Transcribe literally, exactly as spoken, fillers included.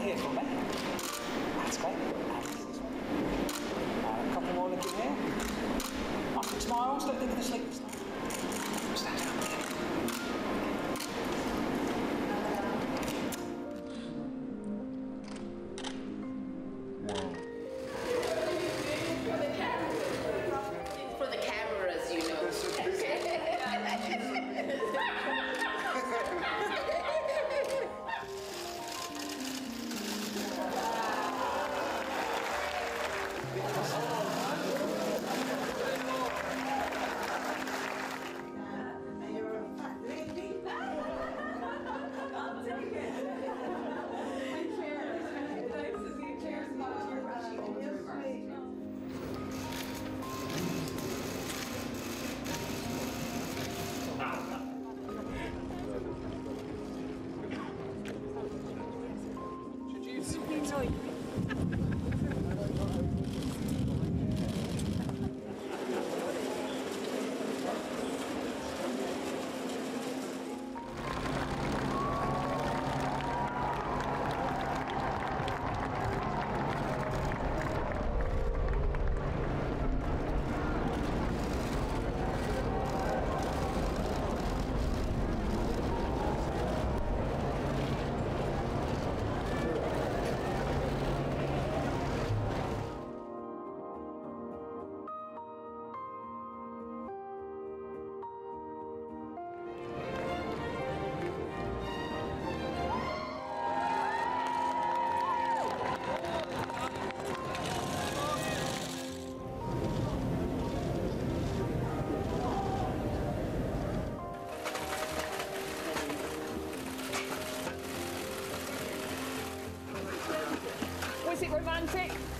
here for me. That's great. And this one. And a couple more looking here. Up, smiles, look, look at the sleep. Stand up. For the cameras, you know. Was it romantic?